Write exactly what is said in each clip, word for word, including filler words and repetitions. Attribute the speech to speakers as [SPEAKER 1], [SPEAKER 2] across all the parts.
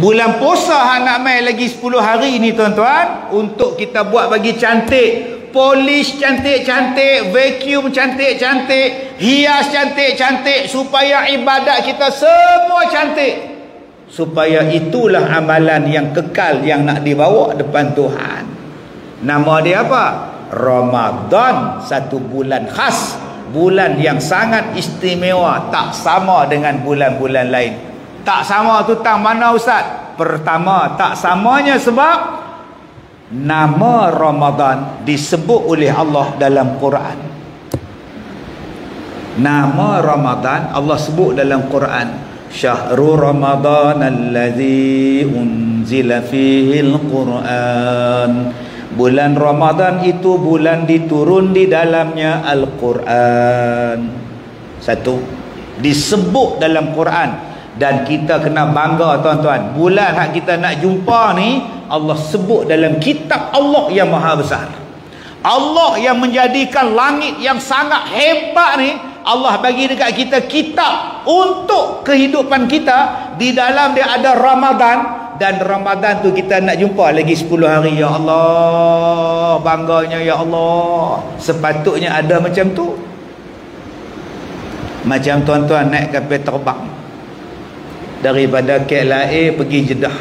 [SPEAKER 1] Bulan puasa hang nak mai lagi sepuluh hari ni tuan-tuan, untuk kita buat bagi cantik, polish cantik-cantik, vacuum cantik-cantik, hias cantik-cantik, supaya ibadat kita semua cantik. Supaya itulah amalan yang kekal yang nak dibawa depan Tuhan. Nama dia apa? Ramadan, satu bulan khas, bulan yang sangat istimewa, tak sama dengan bulan-bulan lain. Tak sama tu tang mana ustaz? Pertama, tak samanya sebab nama Ramadan disebut oleh Allah dalam Quran. Nama Ramadan Allah sebut dalam Quran. Syahrul Ramadan allazi unzila fihi al-Quran. Bulan Ramadan itu bulan diturun di dalamnya Al-Quran. Satu, disebut dalam Quran. Dan kita kena bangga tuan-tuan, bulan hak kita nak jumpa ni Allah sebut dalam kitab Allah yang maha besar. Allah yang menjadikan langit yang sangat hebat ni, Allah bagi dekat kita kitab untuk kehidupan kita. Di dalam dia ada Ramadan, dan Ramadan tu kita nak jumpa lagi sepuluh hari. Ya Allah, bangganya ya Allah. Sepatutnya ada macam tu. Macam tuan-tuan naik kapal terbang daripada K L A pergi Jeddah,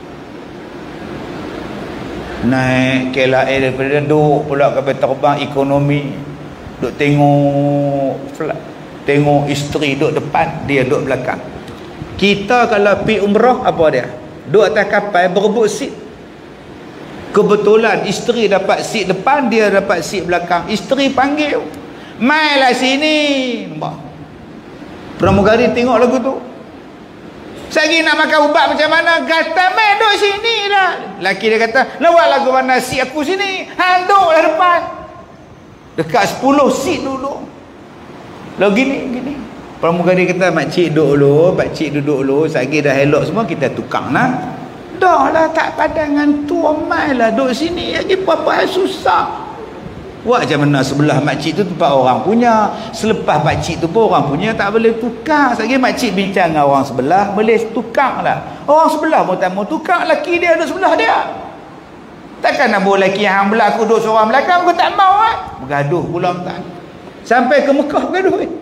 [SPEAKER 1] naik K L A daripada duduk pula kapal terbang ekonomi, duduk tengok flat, tengok isteri duduk depan, dia duduk belakang. Kita kalau pergi umrah apa dia? Duduk atas kapal berebut seat. Kebetulan isteri dapat seat depan, dia dapat seat belakang. Isteri panggil, mailah sini. Nampak? Pramugari tengok lagu tu. Saya nak makan ubat macam mana? Kata, main duduk sini dah. Laki dia kata, lawak lagu mana seat aku sini? Hang duduklah depan. Dekat sepuluh seat duduk. Lalu gini, gini. Pramugari kata, makcik duduk dulu, pakcik duduk dulu. Sagi dah elok semua, kita tukang lah. Dah lah, tak padan dengan tu, mai lah duduk sini. Lagi apa-apa susah. Buat macam mana sebelah makcik tu tempat orang punya, selepas makcik tu pun orang punya, tak boleh tukar. Sekali makcik bincang dengan orang sebelah, boleh tukar lah. Orang sebelah pun tak mau tukar, laki dia duduk sebelah dia. Takkan nak bawa laki yang belah aku duduk seorang belakang, aku tak mau kan? Bergaduh pula tak. Sampai ke Mekah bergaduh eh.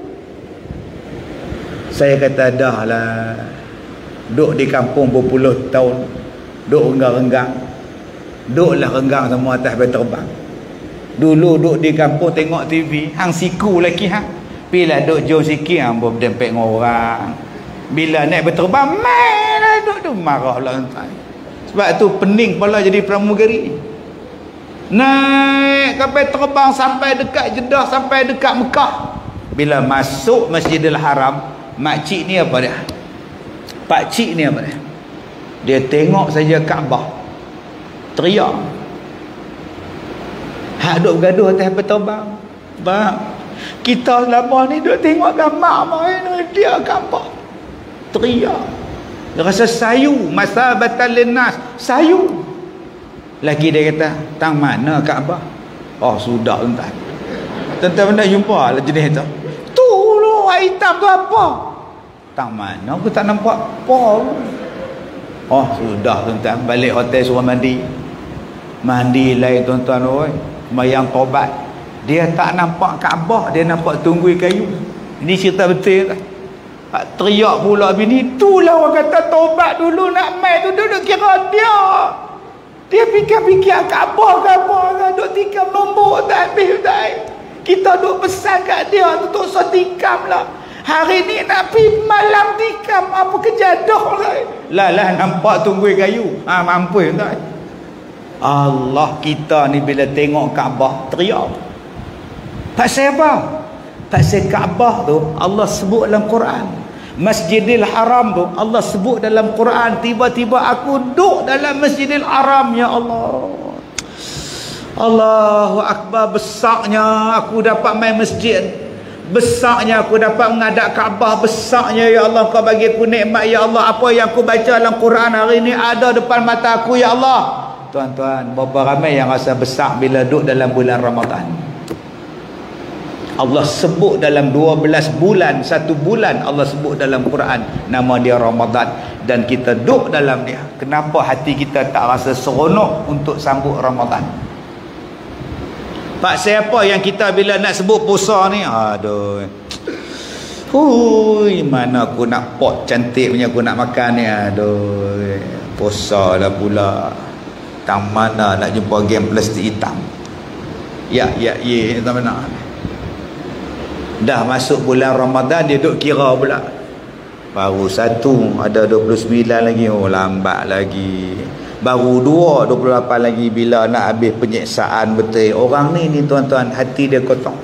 [SPEAKER 1] Saya kata dah lah, duduk di kampung berpuluh tahun, duduk renggang-renggang, duduklah renggang semua atas kapal terbang. Dulu duduk di kampung tengok T V, hang siku lagi hang. Bila duduk jauh sikit hang berdempet dengan orang. Bila naik berterbang, main lah duduk tu, marah lah tuan. Sebab tu pening pula jadi pramugari. Naik kapal terbang sampai dekat Jeddah, sampai dekat Mekah. Bila masuk Masjidil Haram, makcik ni apa dia? Pakcik ni apa dia? Dia tengok saja Kaabah, teriak. Hak duk bergaduh atas kapal terbang. Bang, kita selama ni duk tengok gambar main dia Kaabah. Teriak. Dia rasa sayu, masa batal linnas, sayu. Lagi dia kata, tang mana Kaabah? Oh, sudah tuan. Tuan-tuan pernah jumpa lah jenis tu. Tu lu hitam tu apa? Tang mana aku tak nampak apa. Oh, sudah tuan-tuan, balik hotel suruh mandi. Mandi lain tuan-tuan oi. Mayang taubat, dia tak nampak Kaabah, dia nampak tunggui kayu. Ini cerita betul tak? Teriak pula bini, itulah orang kata taubat dulu nak mai tu duduk kira dia. Dia fikir-fikir Kaabah Kaabah duduk tikam nombor tak habis tak. Kita duduk pesan kat dia untuk so tikam lah. Hari ni nak pergi malam tikam apa kejadah lah. Lah lah nampak tunggui kayu. Ha, mampu tak? Allah, kita ni bila tengok Kaabah teriak. Pasal apa? Pasal Kaabah tu Allah sebut dalam Quran. Masjidil Haram tu Allah sebut dalam Quran. Tiba-tiba aku duduk dalam Masjidil Haram, ya Allah. Allahu Akbar, besarnya aku dapat main masjid. Besarnya aku dapat menghadap Kaabah. Besarnya ya Allah, kau bagi aku nikmat ya Allah. Apa yang aku baca dalam Quran hari ni ada depan mata aku ya Allah. Tuan-tuan, berapa ramai yang rasa besar bila duduk dalam bulan Ramadan. Allah sebut dalam dua belas bulan, satu bulan Allah sebut dalam Quran nama dia Ramadan, dan kita duduk dalam dia. Kenapa hati kita tak rasa seronok untuk sambut Ramadan? Pak, siapa yang kita bila nak sebut puasa ni, aduh, hui, mana aku nak pot cantik punya aku nak makan ni, aduh, puasa lah pula, tang mana nak jumpa game plastik hitam. Ya, ya, ye, tak mana. Dah masuk bulan Ramadan dia duk kira pula. Baru satu, ada dua puluh sembilan lagi. Oh, lambat lagi. Baru dua, dua puluh lapan lagi. Bila nak habis penyiksaan betul. Orang ni ni tuan-tuan, hati dia kotor.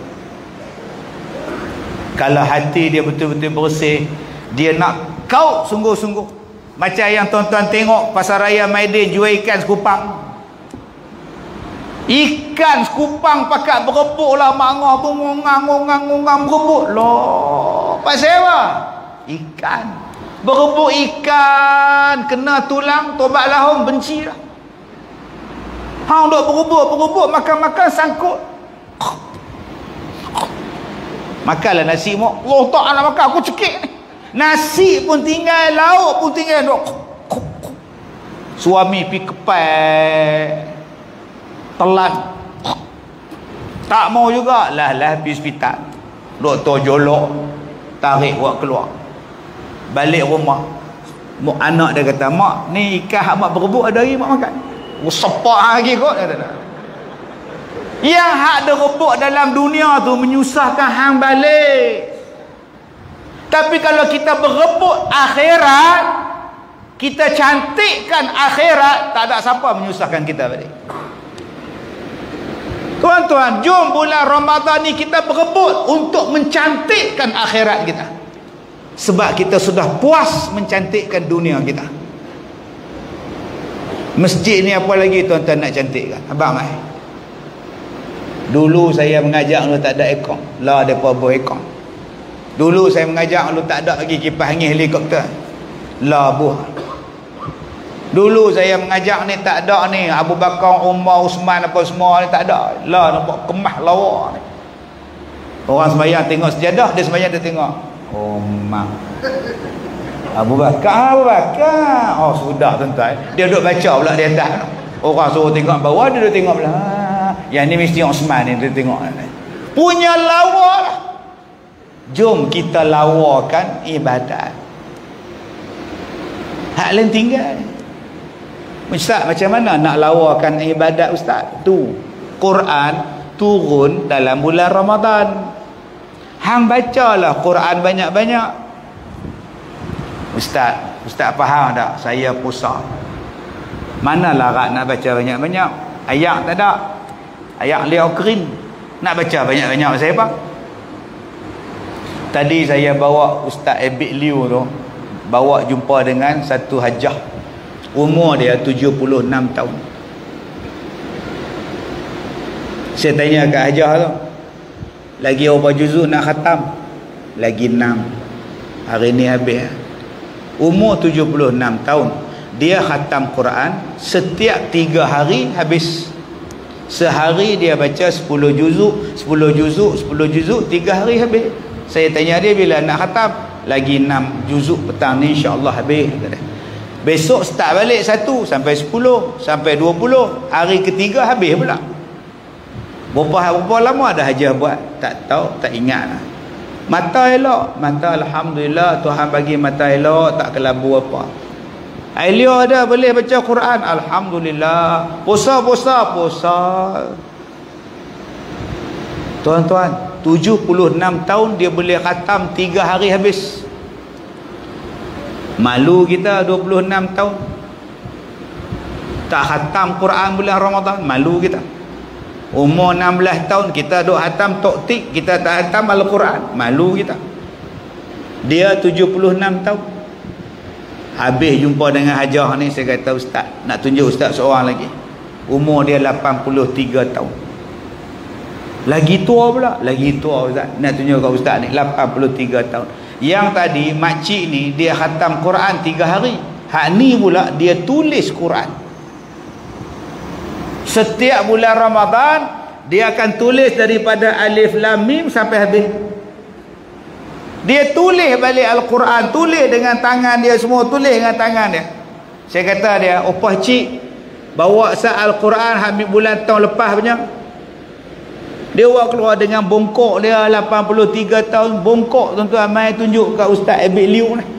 [SPEAKER 1] Kalau hati dia betul-betul bersih, dia nak kau sungguh-sungguh. Macam yang tuan-tuan tengok pasar raya Maidin jual ikan sekupang. Ikan sekupang pakat berebut lah, mangah pun ngongang-ngongang-ngongang berebut. Loh, pasal apa? Ikan. Berebut ikan, kena tulang, tobat lahum, benci lah. Hang duk berebut-berebut, makan-makan sangkut. Makanlah nasi mak. Allah tak nak makan, aku cekik ni. Nasi pun tinggal, lauk pun tinggal. Duk. Suami pi kepai. Telan, tak mau juga lah lah pergi hospital. Doktor jolok, tarik buat keluar, balik rumah. Mak anak dia kata, mak ni ikan hak mak berebut ada lagi mak makan. Oh, sepak lagi kot. Yang hak berebut dalam dunia tu menyusahkan hang balik. Tapi kalau kita berebut akhirat, kita cantikkan akhirat, tak ada siapa menyusahkan kita balik. Tuan-tuan, jom bulan Ramadan ni kita berebut untuk mencantikkan akhirat kita. Sebab kita sudah puas mencantikkan dunia kita. Masjid ni apa lagi tuan-tuan nak cantikkan? Abang mai. Dulu saya mengajak lu tak ada aircon. Lah depa buat aircon. Dulu saya mengajak lu tak ada lagi kipas angin helikopter. Lah buah. Dulu saya mengajak ni tak ada ni Abu Bakar, Umar, Usman apa semua ni tak ada. Lah nampak kemah lawa ni. Orang sembahyang tengok sejadah, dia sembahyang dia tengok. Oh mak. Abu Bakar, Abu Bakar. Oh sudah tuan-tuan. Dia duduk baca pula di atas. Orang suruh tengok bawah, dia duduk tengok pula. Yang ni mesti Usman ni dia tengok. Punya lawa lah. Jom kita lawakan ibadat. Hak lain tinggal. Ustaz, macam mana nak lawakan ibadat Ustaz? Tu Quran turun dalam bulan Ramadan. Hang bacalah Quran banyak-banyak. Ustaz, Ustaz faham tak? Saya puasa. Mana larat nak baca banyak-banyak? Ayat tak ada. Ayat liau kering. Nak baca banyak-banyak pasal apa? Tadi saya bawa Ustaz Ebik Liu tu, bawa jumpa dengan satu hajah. Umur dia tujuh puluh enam tahun. Saya tanya kat hajah tu, lagi berapa juzuk nak khatam? Lagi enam. Hari ni habis. Umur tujuh puluh enam tahun. Dia khatam Quran setiap tiga hari habis. Sehari dia baca sepuluh juzuk, sepuluh juzuk, sepuluh juzuk, tiga hari habis. Saya tanya dia bila nak khatam? Lagi enam juzuk petang ni insya-Allah habis. Besok start balik satu sampai sepuluh sampai dua puluh, hari ketiga habis pula. Berapa berapa lama dah hajah buat? Tak tahu, tak ingat lah. Mata elok, mata alhamdulillah Tuhan bagi mata elok, tak kelabu apa. Elok dah boleh baca Quran, alhamdulillah. Puasa puasa puasa. Tuan-tuan, tujuh puluh enam tahun dia boleh khatam tiga hari habis. Malu kita dua puluh enam tahun tak khatam Quran bulan Ramadan, malu kita. Umur enam belas tahun kita duk khatam toktik, kita tak khatam Al-Quran, malu kita. Dia tujuh puluh enam tahun. Habis jumpa dengan hajah ni, saya kata ustaz, nak tunjuk ustaz seorang lagi. Umur dia lapan puluh tiga tahun. Lagi tua pula, lagi tua ustaz. Nak tunjuk kat ustaz ni lapan puluh tiga tahun. Yang tadi makcik ni dia khatam Quran tiga hari. Hak ni pula dia tulis Quran. Setiap bulan Ramadan dia akan tulis daripada alif lam mim sampai habis. Dia tulis balik Al-Quran, tulis dengan tangan dia semua, tulis dengan tangan dia. Saya kata dia, opah cik bawa sat Al-Quran habis bulan tahun lepas punya. Dia buat keluar dengan bongkok dia lapan puluh tiga tahun, bongkok tuan-tuan. Mai tunjuk kat Ustaz Ebik Liu ni.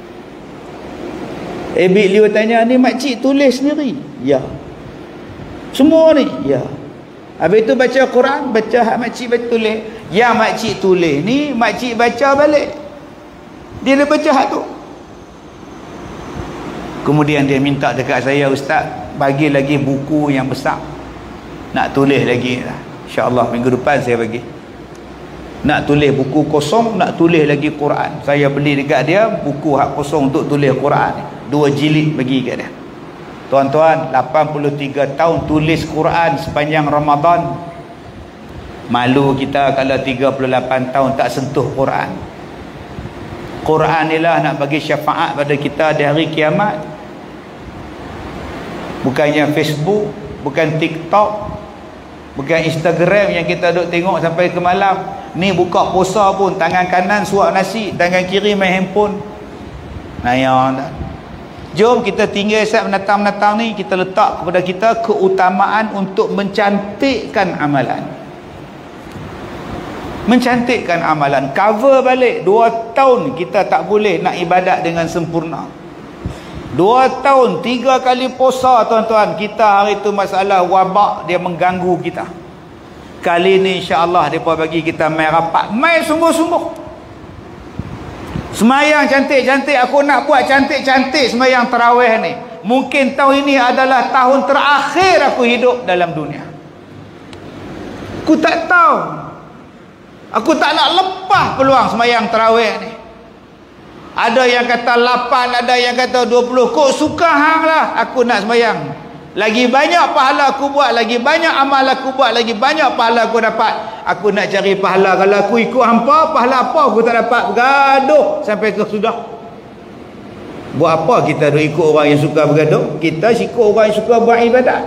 [SPEAKER 1] Ebik Liu tanya, ni makcik tulis sendiri? Ya. Semua ni? Ya. Habis tu baca Quran, baca hak makcik baca tulis. Yang makcik tulis ni makcik baca balik. Dia dah baca hak tu. Kemudian dia minta dekat saya, Ustaz, bagi lagi buku yang besar. Nak tulis lagi lah. InsyaAllah minggu depan saya bagi. Nak tulis buku kosong, nak tulis lagi Quran. Saya beli dekat dia buku hak kosong untuk tulis Quran. Dua jilid bagi kat dia. Tuan-tuan, lapan puluh tiga tahun tulis Quran sepanjang Ramadan. Malu kita kalau tiga puluh lapan tahun tak sentuh Quran. Quran inilah nak bagi syafaat pada kita di hari kiamat. Bukannya Facebook, bukan TikTok, bukan Instagram yang kita duk tengok sampai ke malam. Ni buka puasa pun tangan kanan suap nasi, tangan kiri main handphone. Naya. Jom kita tinggal saat menatang-menatang ni, kita letak kepada kita keutamaan untuk mencantikkan amalan. Mencantikkan amalan. Cover balik. Dua tahun kita tak boleh nak ibadat dengan sempurna. Dua tahun, tiga kali puasa tuan-tuan. Kita hari tu masalah wabak, dia mengganggu kita. Kali ni insya-Allah mereka bagi kita main rapat. Main sungguh-sungguh. Semayang cantik-cantik, aku nak buat cantik-cantik semayang tarawih ni. Mungkin tahun ini adalah tahun terakhir aku hidup dalam dunia. Aku tak tahu. Aku tak nak lepas peluang semayang tarawih ni. Ada yang kata lapan, ada yang kata dua puluh. Kok suka hang lah aku nak semayang. Lagi banyak pahala aku buat, lagi banyak amal aku buat, lagi banyak pahala aku dapat. Aku nak cari pahala. Kalau aku ikut hampa, pahala apa aku tak dapat? Bergaduh sampai ke sudah. Buat apa kita duk ikut orang yang suka bergaduh? Kita ikut orang yang suka buat ibadat.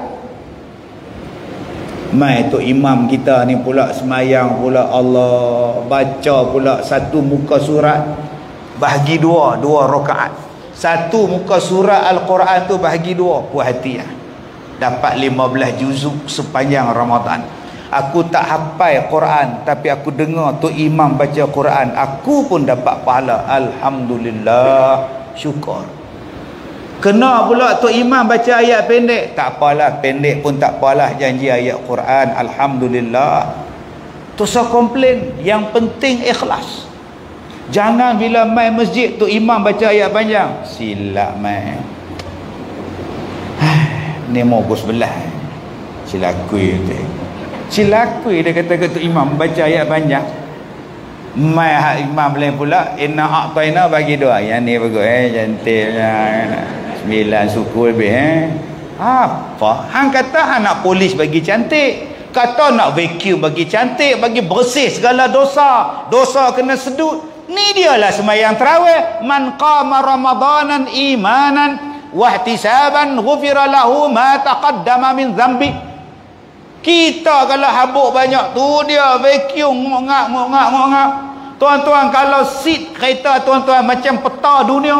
[SPEAKER 1] Mai tu imam kita ni pula semayang pula, Allah, baca pula satu muka surat bahagi dua, dua rakaat. Satu muka surat Al-Quran tu bahagi dua, puas hati lah. Dapat lima belas juzuk sepanjang Ramadan. Aku tak hafal Quran, tapi aku dengar tu imam baca Quran, aku pun dapat pahala. Alhamdulillah, syukur. Kena pula tu imam baca ayat pendek, tak apalah, pendek pun tak apalah, janji ayat Quran, Alhamdulillah. Tu saya komplain. Yang penting ikhlas. Jangan bila main masjid tu imam baca ayat panjang, silap main. Ni mau sebelah silakui tu. Silakui dia kata ketua imam baca ayat panjang. Mai hak imam lain pula, inna a'taina bagi doa. Yang ni bagus eh, cantiknya. Sembilan suku lebih eh. Apa? Hang kata hang nak polis bagi cantik. Kata nak vacuum bagi cantik, bagi bersih segala dosa. Dosa kena sedut. Ni dialah sembahyang tarawih. Man qama ramadanan imanan wahtisaban ghufira lahu ma taqaddama min dhanbi. Kita kalau habuk banyak tu dia vacuum ngok-ngak ngok-ngak ngok-ngak. Tuan-tuan, kalau seat kereta tuan-tuan macam peta dunia.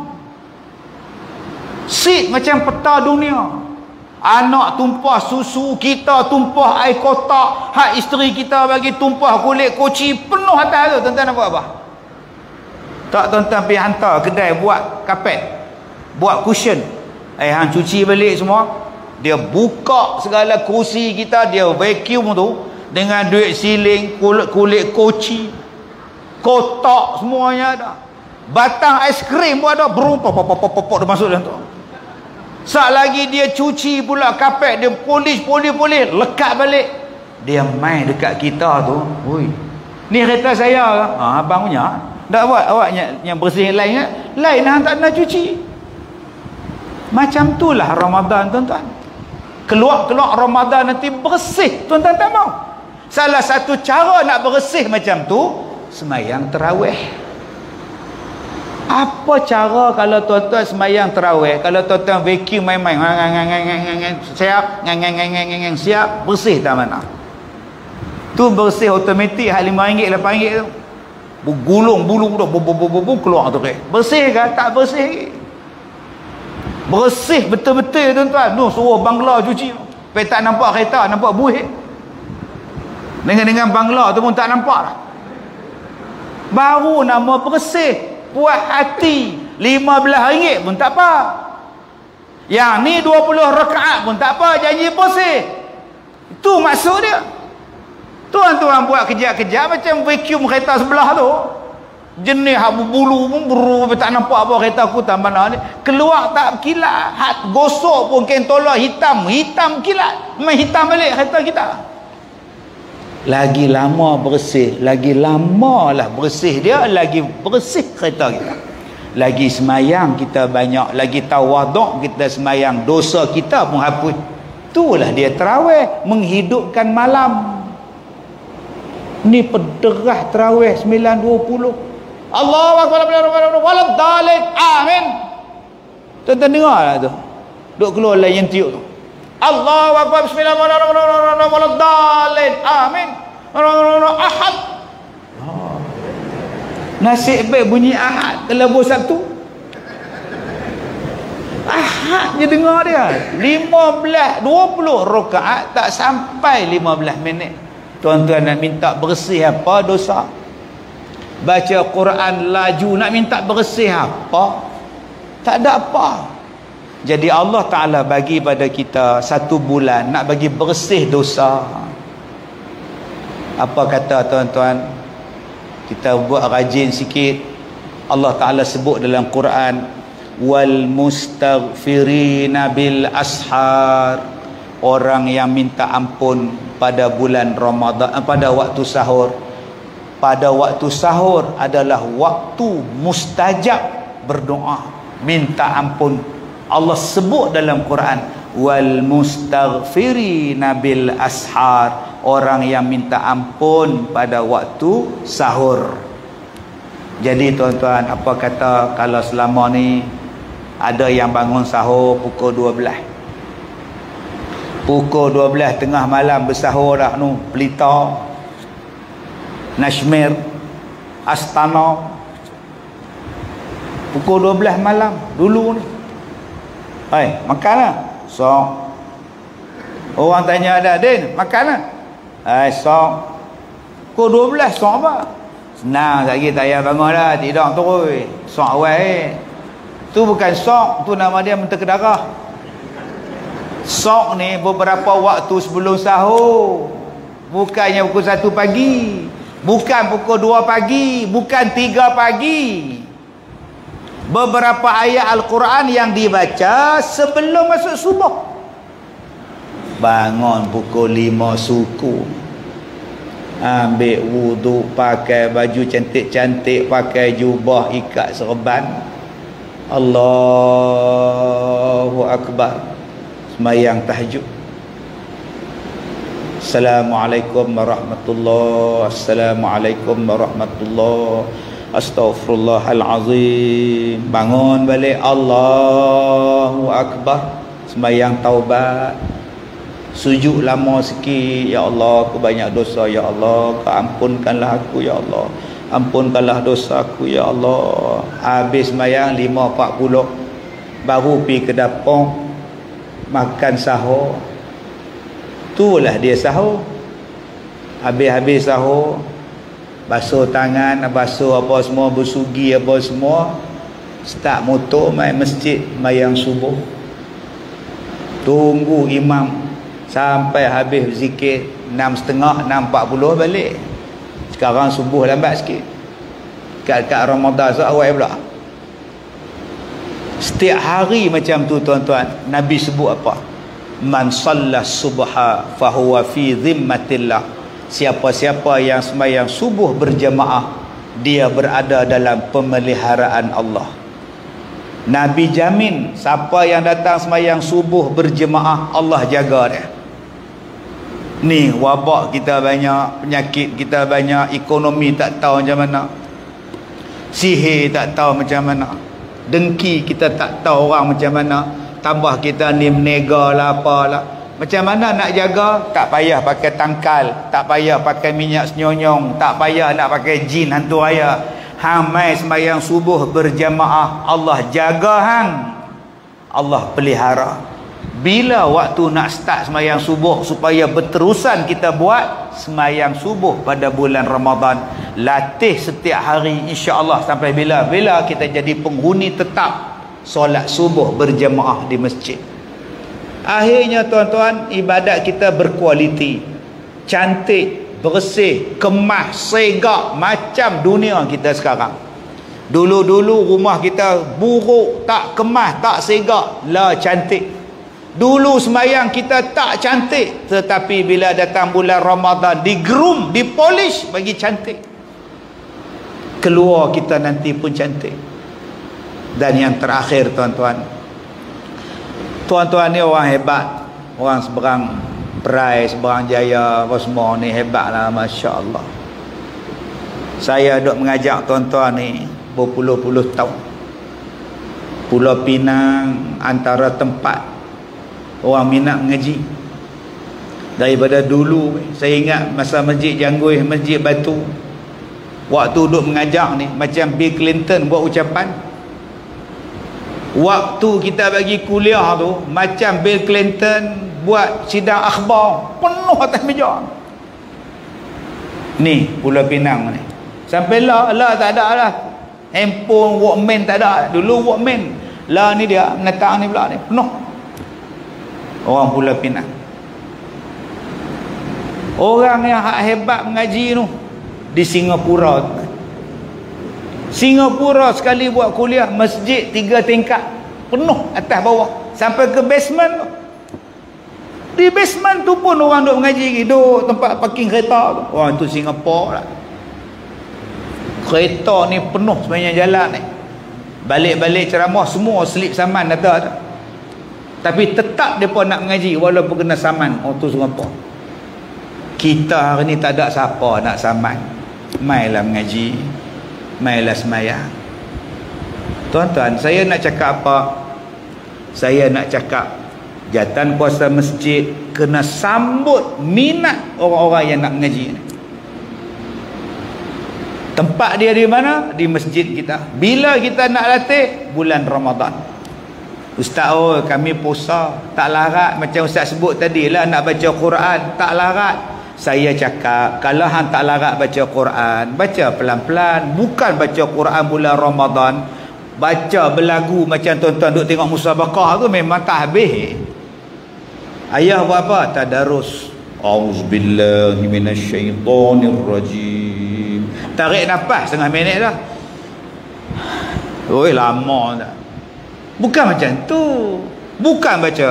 [SPEAKER 1] Seat macam peta dunia. Anak tumpah susu, kita tumpah air kotak, hak isteri kita bagi tumpah kulit koci, penuh atas tu. Tuan-tuan nak buat apa? Tak, tuan-tuan pergi hantar kedai buat kapet, buat cushion. Eh, hang cuci balik semua. Dia buka segala kursi kita, dia vacuum tu dengan duit siling, kulit-kulit koci, kotak semuanya ada. Batang aiskrim pun ada, berumpah pop-pop-pop dia masuk dalam tu. Sat lagi dia cuci pula kapet, dia polis polis polis, lekat balik. Dia main dekat kita tu. Oi. Ni kereta saya ke? Ha, abang punya. Tak buat awak yang, yang bersih lain kan? Lain hang tak nak cuci. Macam itulah Ramadan tuan-tuan. Keluar-keluar Ramadan nanti bersih, tuan-tuan tak mau. Salah satu cara nak bersih macam tu, semayang tarawih. Apa cara kalau tuan-tuan semayang tarawih, kalau tuan-tuan vacuum main-main, siap, siap, bersih tak mana? Tu bersih automatik hak lima ringgit lapan ringgit tu. Bergulung bulu tu bu keluar tu ke. Bersih kan? Tak bersih. Bersih betul-betul tuan-tuan. Tu suruh bangla cuci. Pai tak nampak kereta, nampak buih. Dengan-dengan bangla tu pun tak nampak dah. Baru nama bersih, puas hati. lima belas ringgit pun tak apa. Yang ni dua puluh rakaat pun tak apa, janji bersih. Itu maksud dia. Tuan-tuan buat kejap-kejap macam vacuum kereta sebelah tu. Jenis hak berbulu pun buru, tak nampak apa kereta aku tambah ni. Keluar tak kilat. Hak gosok pun kentola hitam, hitam kilat. Memang hitam balik kereta kita. Lagi lama bersih, lagi lama lah bersih dia, lagi bersih kereta kita. Lagi semayang kita banyak, lagi tawaduk kita semayang, dosa kita pun hapus. Itulah dia tarawih, menghidupkan malam. Ni pederah tarawih sembilan dua puluh. Allahu akbar walad dalin. Amin. Tuan-tuan dengar lah tu. Duk keluar lah yang tiup tu. Allahu akbar bismillahirrahmanirrahim walad dalin. Amin. Ahad. Oh. Nasib baik bunyi ahad kelabur satu. Ahad je dengar dia. lima belas dua puluh rakaat tak sampai lima belas minit. Tuan-tuan nak minta bersih apa dosa? Baca Quran laju nak minta bersih apa? Tak ada apa. Jadi Allah Ta'ala bagi pada kita satu bulan nak bagi bersih dosa. Apa kata tuan-tuan? Kita buat rajin sikit. Allah Ta'ala sebut dalam Quran, wal mustaghfirina bil ashar. Orang yang minta ampun pada bulan Ramadan, pada waktu sahur. Pada waktu sahur adalah waktu mustajab berdoa, minta ampun. Allah sebut dalam Quran, wal mustaghfirina bil ashar. Orang yang minta ampun pada waktu sahur. Jadi tuan-tuan, apa kata kalau selama ni ada yang bangun sahur pukul dua belas, pukul dua belas tengah malam bersahur dah nu, Pelita, Nashmir, Astana, pukul dua belas malam dulu ni. Hai, makanlah. Sok. Orang tanya ada, Din, makanlah. Hai, sok. Pukul dua belas sok apa? Senang lagi tak payah bangun dah, tidak terus. Sok awal eh. Tu bukan sok, tu nama dia mentega darah. Sok ni beberapa waktu sebelum sahur. Bukannya pukul satu pagi, bukan pukul dua pagi, bukan tiga pagi. Beberapa ayat Al-Quran yang dibaca sebelum masuk subuh. Bangun pukul lima suku, ambil wuduk, pakai baju cantik-cantik, pakai jubah, ikat serban, Allahu Akbar, semayang tahajud. Assalamualaikum warahmatullahi, Assalamualaikum warahmatullahi, astaghfirullahalazim. Bangun balik, Allahu Akbar, semayang taubat. Sujud lama sikit, ya Allah aku banyak dosa, ya Allah ampunkanlah aku, ya Allah ampunkanlah dosa aku, ya Allah. Habis semayang lima empat puluh baru pergi ke dapur makan sahur. Itulah dia sahur. Habis-habis sahur, basuh tangan, basuh apa semua, bersugi apa semua, start motor mai masjid mayang subuh. Tunggu imam sampai habis zikir enam setengah, enam empat puluh balik. Sekarang subuh lambat sikit. Kat-kat Ramadan awal pula. Setiap hari macam tu tuan-tuan. Nabi sebut apa? Man sallas subha fahuwa fi zimmatillah. Siapa-siapa yang sembahyang subuh berjamaah, dia berada dalam pemeliharaan Allah. Nabi jamin siapa yang datang sembahyang subuh berjemaah, Allah jaga dia. Ni wabak kita banyak, penyakit kita banyak, ekonomi tak tahu macam mana, sihir tak tahu macam mana, dengki kita tak tahu orang macam mana, tambah kita ni menega lah apalah. Macam mana nak jaga? Tak payah pakai tangkal, tak payah pakai minyak senyonyong, tak payah nak pakai jin hantu raya. Hang mai sembahyang subuh berjamaah, Allah jaga hang, Allah pelihara. Bila waktu nak start sembahyang subuh supaya berterusan kita buat sembahyang subuh pada bulan Ramadan, latih setiap hari insya-Allah sampai bila? Bila kita jadi penghuni tetap solat subuh berjamaah di masjid. Akhirnya tuan-tuan, ibadat kita berkualiti, cantik, bersih, kemas, segak macam dunia kita sekarang. Dulu-dulu rumah kita buruk, tak kemas, tak segak, lah cantik. Dulu sembahyang kita tak cantik, tetapi bila datang bulan Ramadan digroom, dipolish bagi cantik. Keluar kita nanti pun cantik. Dan yang terakhir tuan-tuan, tuan-tuan ni orang hebat, orang seberang Perai, seberang Jaya, apa semua ni hebat lah, Masya Allah. Saya duk mengajak tuan-tuan ni berpuluh-puluh tahun. Pulau Pinang antara tempat orang minat mengaji. Daripada dulu saya ingat masa Masjid Jangguih, Masjid Batu, waktu duk mengajak ni macam Bill Clinton buat ucapan. Waktu kita bagi kuliah tu macam Bill Clinton buat sidang akhbar, penuh atas meja. Ni Pulau Pinang ni. Sampai lah, lah tak ada lah. Handphone, Walkman tak ada. Dulu Walkman. Lah ni dia, menatang ni pula ni. Penuh. Orang Pulau Pinang. Orang yang hebat mengaji tu di Singapura. Singapura sekali buat kuliah, masjid tiga tingkat, penuh atas bawah sampai ke basement tu. Di basement tu pun orang duk mengaji, duk tempat parking kereta tu. Orang tu Singapura lah. Kereta ni penuh sepanjang jalan ni. Balik-balik ceramah semua slip saman ada tu. Tapi tetap depa nak mengaji walaupun kena saman. Orang tu Singapura. Kita hari ni tak ada siapa nak saman. Mailah mengaji, mailah sembahyang. Tuan-tuan, saya nak cakap apa? Saya nak cakap jatan kuasa masjid kena sambut minat orang-orang yang nak mengaji ni. Tempat dia di mana? Di masjid kita. Bila kita nak latih? Bulan Ramadan. Ustaz, oh kami puasa, tak larat macam Ustaz sebut tadi lah, nak baca Quran, tak larat. Saya cakap, kalau hang tak larat baca Quran, baca pelan-pelan. Bukan baca Quran bulan Ramadan, baca berlagu macam tuan-tuan duk tengok musabaqah tu, memang tak habis. Ayah buat apa? Tadarus. Auzubillahi minasyaitonirrajim. Tarik nafas setengah minit dah. Oi, lama dah. Bukan macam tu. Bukan baca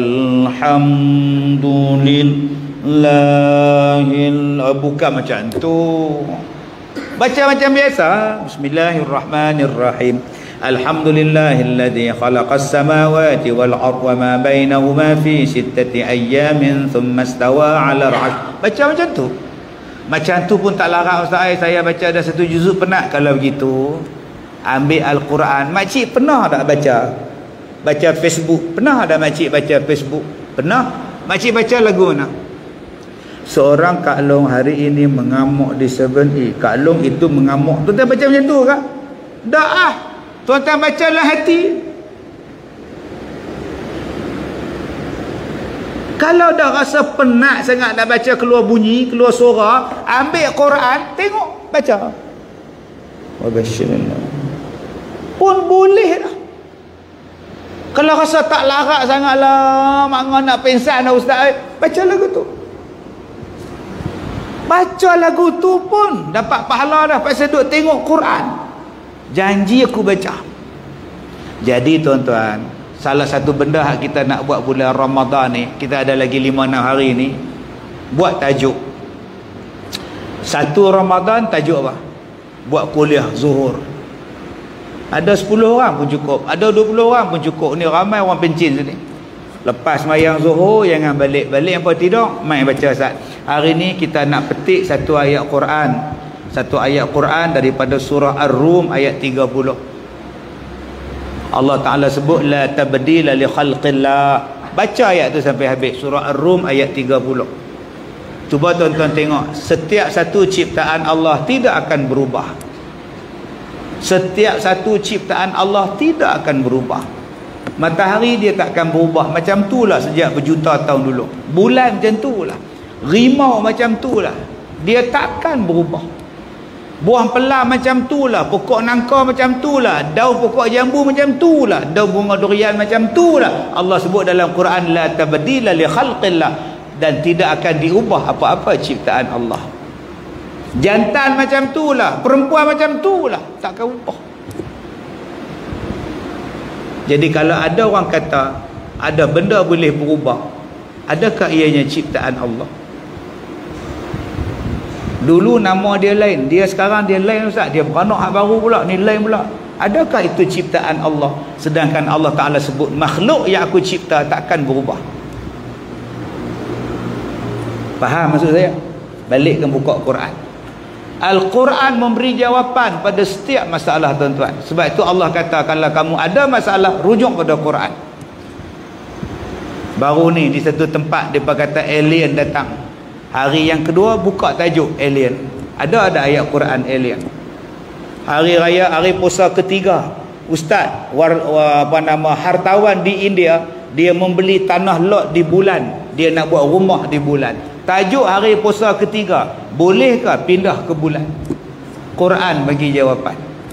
[SPEAKER 1] alhamdulillahil, bukan macam tu. Baca macam biasa. Bismillahirrahmanirrahim. Alhamdulillahilladzi khalaqas samawati wal arda wa ma bainahuma fi sittati ayyamin thumma istawa 'alal 'arsy. Baca macam tu. Macam tu pun tak larat Ustaz. Saya baca ada satu juzuk penat. Kalau begitu, ambil Al-Quran. Makcik pernah tak baca? Baca Facebook. Pernah tak makcik baca Facebook? Pernah? Makcik baca lagu mana? Seorang Kak Long hari ini mengamuk di tujuh E. Kak Long itu mengamuk. Tuan-tuan baca macam tu kak? Tak ah. Tuan-tuan bacalah hati. Kalau dah rasa penat sangat nak baca, keluar bunyi, keluar suara, ambil Quran, tengok, baca. Wabashirullah. Pun boleh dah. Kalau rasa tak larat sangatlah, mak nak pensan dah Ustaz, baca lagu tu. Baca lagu tu pun dapat pahala dah, pasal duk tengok Quran. Janji aku baca. Jadi tuan-tuan, salah satu benda yang kita nak buat bulan Ramadan ni, kita ada lagi lima enam hari ni, buat tajuk. Satu Ramadan tajuk apa? Buat kuliah zuhur. Ada sepuluh orang pun cukup, ada dua puluh orang pun cukup. Ni ramai orang pencin sini. Lepas sembahyang zuhur jangan balik-balik apa tidak, mai baca Ustaz. Hari ni kita nak petik satu ayat Quran. Satu ayat Quran daripada surah Ar-Rum ayat tiga puluh. Allah Ta'ala sebut la tabdila li khalqillah. baca ayat tu sampai habis. Surah Ar-Rum ayat tiga puluh. Cuba tuan-tuan tengok, setiap satu ciptaan Allah tidak akan berubah. Setiap satu ciptaan Allah tidak akan berubah. Matahari dia tak akan berubah, macam tu lah sejak berjuta tahun dulu. Bulan macam tu lah, rimau macam tu lah, dia takkan berubah. Buah pelah macam tu lah, pokok nangka macam tu lah, daun pokok jambu macam tu lah, daun bunga durian macam tu lah. Allah sebut dalam Quran, la tabdila li khalqillah, dan tidak akan diubah apa-apa ciptaan Allah. Jantan macam tu lah, perempuan macam tu lah, tak akan ubah. Jadi kalau ada orang kata ada benda boleh berubah, adakah ianya ciptaan Allah? Dulu nama dia lain, dia sekarang dia lain Ustaz, dia beranak hak baru pula, ni lain pula. Adakah itu ciptaan Allah? Sedangkan Allah Ta'ala sebut makhluk yang aku cipta takkan berubah. Faham maksud saya? Balik ke buka Quran. Al-Quran memberi jawapan pada setiap masalah tuan-tuan. Sebab itu Allah kata kalau kamu ada masalah, rujuk pada Quran. Baru ni di satu tempat dia kata alien datang. Hari yang kedua buka tajuk alien. Ada ada ayat Quran alien. Hari raya, hari puasa ketiga, ustaz war, war, apa nama hartawan di India, dia membeli tanah lot di bulan, dia nak buat rumah di bulan. Tajuk hari puasa ketiga, bolehkah pindah ke bulan? Quran bagi jawapan.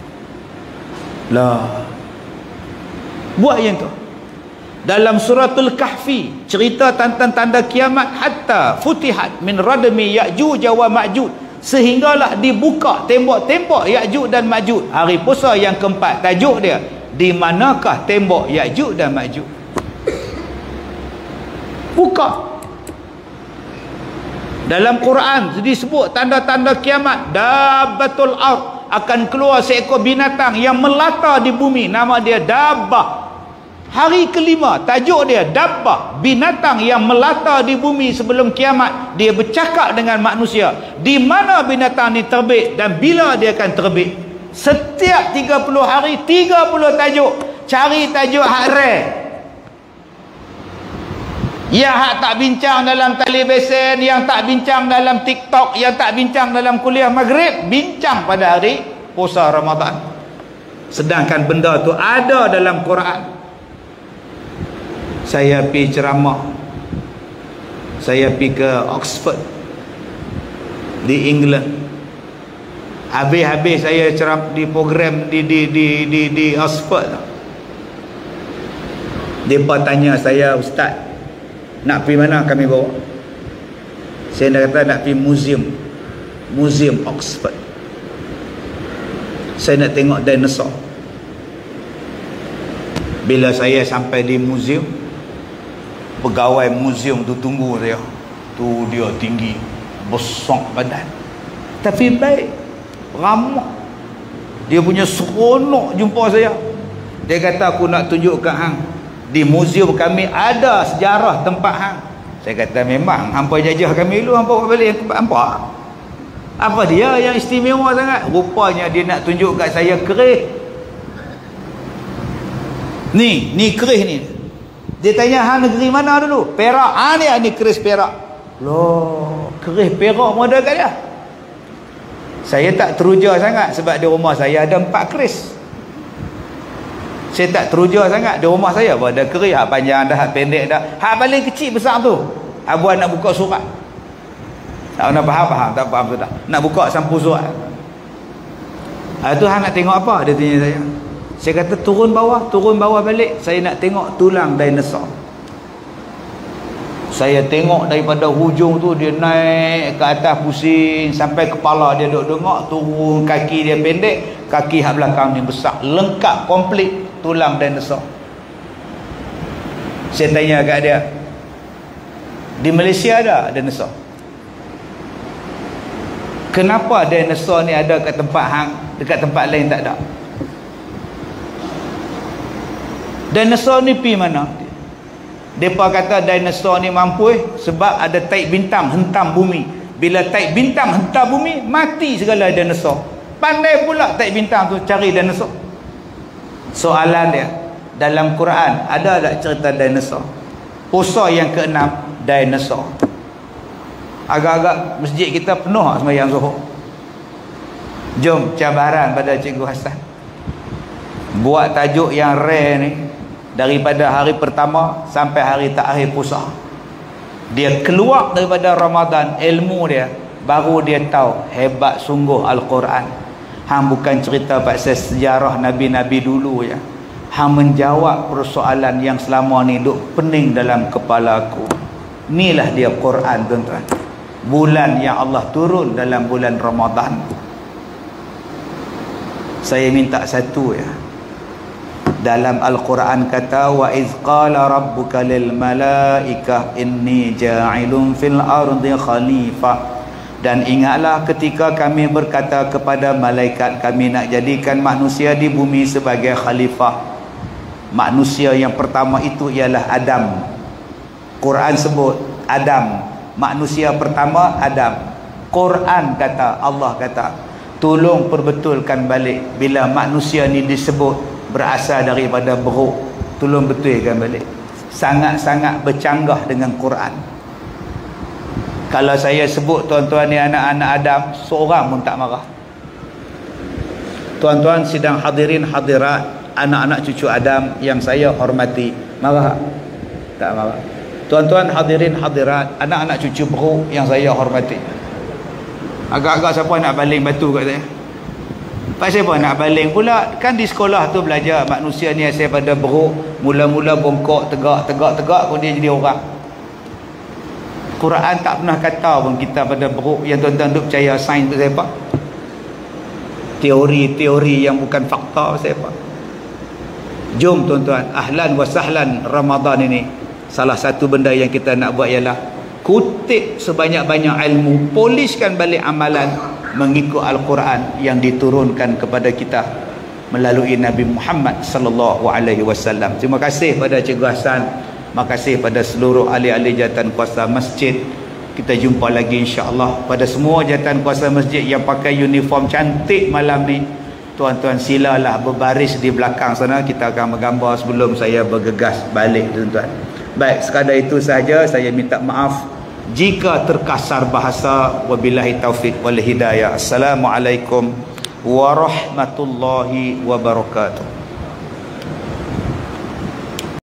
[SPEAKER 1] Lah, buat yang tu. Dalam suratul Kahfi cerita tentang tanda kiamat, hatta futihat min radmi Ya'juj wa Ma'juj, sehinggalah dibuka tembok-tembok Ya'juj dan Ma'juj. Hari puasa yang keempat, tajuk dia, di manakah tembok Ya'juj dan Ma'juj? Buka. Dalam Quran disebut tanda-tanda kiamat, dabbatul ard, akan keluar seekor binatang yang melata di bumi, nama dia dabbah. Hari kelima, tajuk dia dabbah, binatang yang melata di bumi sebelum kiamat. Dia bercakap dengan manusia, di mana binatang ni terbit dan bila dia akan terbit. Setiap tiga puluh hari tiga puluh tajuk. Cari tajuk hak rare, yang hak tak bincang dalam televisen, yang tak bincang dalam TikTok, yang tak bincang dalam kuliah maghrib, bincang pada hari puasa Ramadan. Sedangkan benda tu ada dalam Quran. Saya pergi ceramah, saya pergi ke Oxford di England. Habis-habis saya ceramah di program di di di di, di Oxford, mereka tanya saya, ustaz nak pergi mana? Kami bawa. Saya nak kata nak pergi museum, museum Oxford. Saya nak tengok dinosaur. Bila saya sampai di museum, pegawai museum tu tunggu saya. Tu dia tinggi, besar badan, tapi baik, ramah. Dia punya seronok jumpa saya. Dia kata, aku nak tunjukkan hang, di museum kami ada sejarah tempat hang. Saya kata, memang hampa jajah kami dulu, hampa buat balik tempat hampa. Apa dia yang istimewa sangat? Rupanya dia nak tunjuk kat saya kerih. Ni, ni kerih ni. Dia tanya, hang negeri mana dulu? Perak. Ah ni, ni keris Perak. Loh, keris Perak model kat dia. Saya tak teruja sangat sebab di rumah saya ada empat keris. Saya tak teruja sangat, di rumah saya pun ada keris, hak panjang dah, hak pendek dah. Hak paling kecil besar tu, abuan nak buka surat. Tak nak faham-faham, tak faham sudah. Nak buka sampul surat. Ha, tu hang nak tengok apa? Dia tanya saya. Saya kata turun bawah, turun bawah balik. Saya nak tengok tulang dinosaur. Saya tengok daripada hujung tu, dia naik ke atas pusing sampai kepala dia duk dengok, turun kaki dia pendek, kaki hak belakang ni besar, lengkap komplit tulang dinosaur. Saya tanya kat dia, di Malaysia ada dinosaur? Kenapa dinosaur ni ada kat tempat hang, dekat tempat lain tak ada? Dinosaur ni pi mana? Depa kata dinosaur ni mampu eh, sebab ada taik bintang hentam bumi. Bila taik bintang hentam bumi, mati segala dinosaur. Pandai pula taik bintang tu cari dinosaur. Soalan dia, dalam Quran ada tak cerita dinosaur? Puasa yang keenam, dinosaur. Agak-agak masjid kita penuh sembahyang Zuhur. Jom cabaran pada Cikgu Hasan, buat tajuk yang rare ni, daripada hari pertama sampai hari terakhir puasa. Dia keluar daripada Ramadan, ilmu dia baru dia tahu hebat sungguh Al-Quran. Hang bukan cerita pasal sejarah Nabi-Nabi dulu ya. Hang menjawab persoalan yang selama ni duk pening dalam kepala aku. Inilah dia Quran, tuan-tuan. Bulan yang Allah turun dalam bulan Ramadan. Saya minta satu ya. Dalam Al-Quran kata, wa iz qala rabbuka lil malaikah inni ja'ilun fil ardi khalifah. Dan ingatlah ketika kami berkata kepada malaikat, kami nak jadikan manusia di bumi sebagai khalifah. Manusia yang pertama itu ialah Adam. Quran sebut Adam, manusia pertama Adam. Quran kata, Allah kata, tolong perbetulkan balik bila manusia ni disebut berasal daripada beruk. Tolong betulkan balik. Sangat-sangat bercanggah dengan Quran. Kalau saya sebut tuan-tuan ni anak-anak Adam, seorang pun tak marah. Tuan-tuan sidang hadirin hadirat, anak-anak cucu Adam yang saya hormati, marah? Tak marah. Tuan-tuan hadirin hadirat, anak-anak cucu beruk yang saya hormati, agak-agak siapa nak baling batu kat saya? Pak siapa nak baling pula? Kan di sekolah tu belajar manusia ni asal pada beruk, mula-mula bongkok, tegak, tegak, tegak, kemudian jadi orang. Quran tak pernah kata pun kita pada beruk. Yang tuan-tuan duk percaya sains tu siapa? Teori-teori yang bukan fakta siapa? Jom tuan-tuan, ahlan wa sahlan Ramadan ini. Salah satu benda yang kita nak buat ialah kutip sebanyak-banyak ilmu, poliskan balik amalan mengikut Al-Quran yang diturunkan kepada kita melalui Nabi Muhammad sallallahu alaihi wasallam. Terima kasih pada Cikgu Hasan, terima kasih pada seluruh ahli-ahli jawatan kuasa masjid. Kita jumpa lagi insya-Allah. Pada semua jawatan kuasa masjid yang pakai uniform cantik malam ni, tuan-tuan silalah berbaris di belakang sana. Kita akan menggambar sebelum saya bergegas balik, tuan-tuan. Baik, sekadar itu sahaja. Saya minta maaf jika terkasar bahasa. Wabillahi taufik wal hidayah. Assalamualaikum warahmatullahi wabarakatuh.